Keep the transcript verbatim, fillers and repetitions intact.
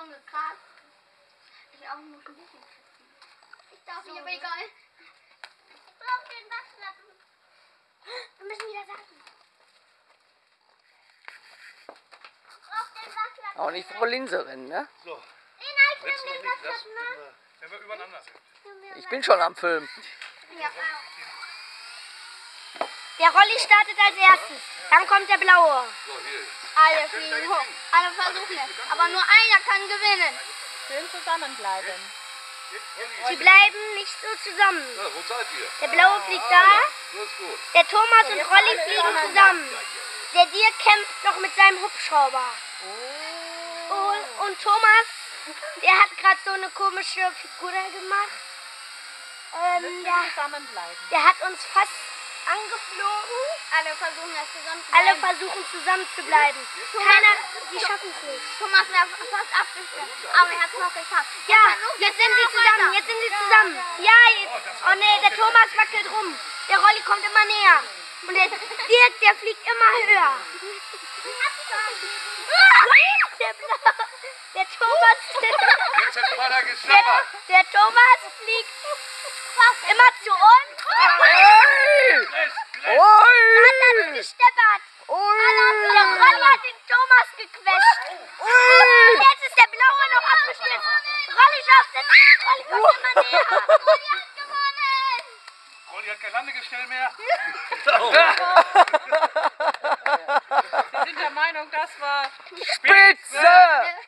schon gekratzt. Ich auch muss ein bisschen kratzen. Ich darf nicht, aber egal. Auf den Waschlappen. Wir müssen wieder sagen. Auf den Waschlappen. Auch nicht Frau Linserin, ne? So. Lena, ich nehme den Waschlappen, ne? Wenn wir übereinander sind. Ich bin schon am Film. Ja. Der Rolli startet als erstes. Dann kommt der blaue. So, hier. Alle fliegen hoch. Alle versuchen es. Aber nur einer kann gewinnen. Schön zusammenbleiben. Die bleiben nicht so zusammen. Na, wo seid ihr? Der blaue fliegt da. So ist gut. Der Thomas und Rolli fliegen zusammen. Der Dirk kämpft noch mit seinem Hubschrauber. Oh. Und Thomas, der hat gerade so eine komische Figur da gemacht. Ähm, der, Zusammenbleiben. der hat uns fast angeflogen. Alle versuchen es zusammen zu bleiben. Alle versuchen zusammen zu bleiben. Keiner, die schaffen es nicht. Thomas wäre fast abgestürzt, aber er hat es noch geschafft. Ja, jetzt sind sie zusammen, jetzt sind sie zusammen. Ja, jetzt. Oh nee, der Thomas wackelt rum. Der Rolli kommt immer näher. Und der Dirk, der fliegt immer höher. Der, der Thomas, Jetzt hat keiner der, geschnappert. der Thomas fliegt immer zu uns. Ui! Hat dann Ui! gesteppert. Ui! Der Rolli hat den Thomas gequetscht. Ui! Jetzt ist der Blaue noch abgestürzt. Rolli schafft es. Rolli kommt immer näher. Rolli hat gewonnen. Rolli hat kein Landegestell mehr. Wir sind der Meinung, das war Spitze!